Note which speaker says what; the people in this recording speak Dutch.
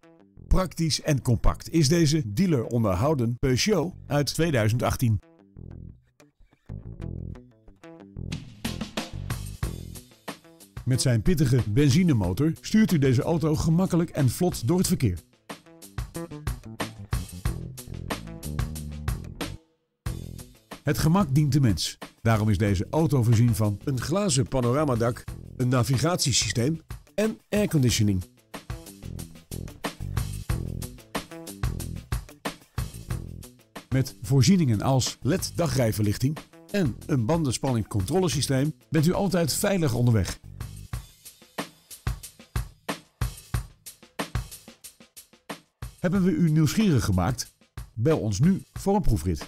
Speaker 1: Praktisch en compact is deze dealer onderhouden Peugeot uit 2018. Met zijn pittige benzinemotor stuurt u deze auto gemakkelijk en vlot door het verkeer. Het gemak dient de mens. Daarom is deze auto voorzien van een glazen panoramadak, een navigatiesysteem en airconditioning. Met voorzieningen als LED-dagrijverlichting en een bandenspanningcontrolesysteem bent u altijd veilig onderweg. Hebben we u nieuwsgierig gemaakt? Bel ons nu voor een proefrit.